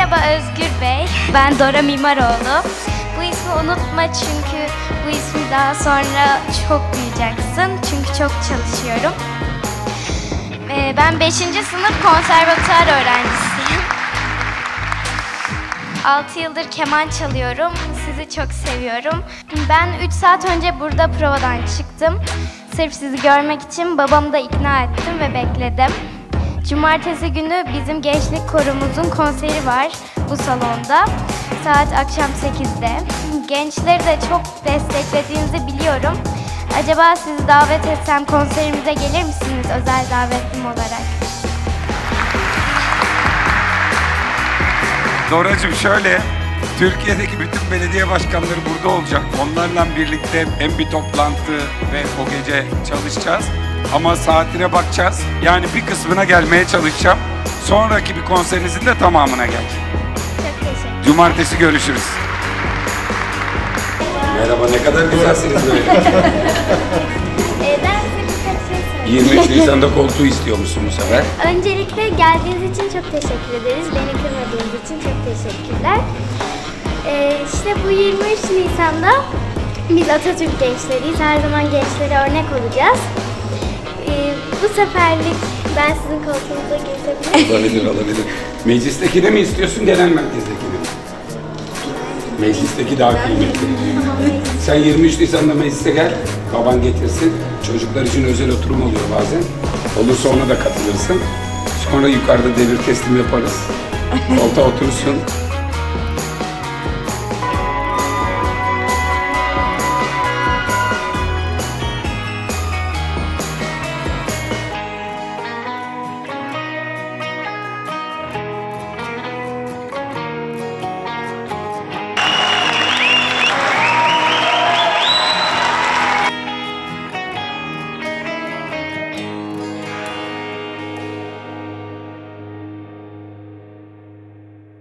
Merhaba Özgür Bey, ben Dora Mimaroğlu. Bu ismi unutma çünkü bu ismi daha sonra çok duyacaksın çünkü çok çalışıyorum. Ben 5. sınıf konservatuar öğrencisiyim. 6 yıldır keman çalıyorum, sizi çok seviyorum. Ben 3 saat önce burada provadan çıktım. Sırf sizi görmek için babamı da ikna ettim ve bekledim. Cumartesi günü bizim gençlik korumuzun konseri var bu salonda. Saat akşam 8'de. Gençleri de çok desteklediğinizi biliyorum. Acaba sizi davet etsem konserimize gelir misiniz özel davetlim olarak? Doracığım şöyle, Türkiye'deki bütün belediye başkanları burada olacak. Onlarla birlikte hem bir toplantı ve o gece çalışacağız. Ama saatine bakacağız. Yani bir kısmına gelmeye çalışacağım. Sonraki bir konserinizin de tamamına gel. Çok teşekkür. Cumartesi görüşürüz. Merhaba, ne kadar güzelsiniz böyle. Ben size birkaç şey söyleyeyim. 23 Nisan'da koltuğu istiyormuşsun bu sefer. Öncelikle geldiğiniz için çok teşekkür ederiz. Beni kırmadığınız için çok teşekkürler. İşte bu 23 Nisan'da biz Atatürk gençleriyiz. Her zaman gençlere örnek olacağız. Bu seferlik ben sizin koltuğunuza geçebilirim. Olabilir. Meclistekini mi istiyorsun, genel merkezdekini mi? Meclisteki daha kıymetli. Sen 23 Nisan'da meclise gel, baban getirsin. Çocuklar için özel oturum oluyor bazen. Olursa ona da katılırsın. Sonra yukarıda devir teslim yaparız. Koltuğa oturursun.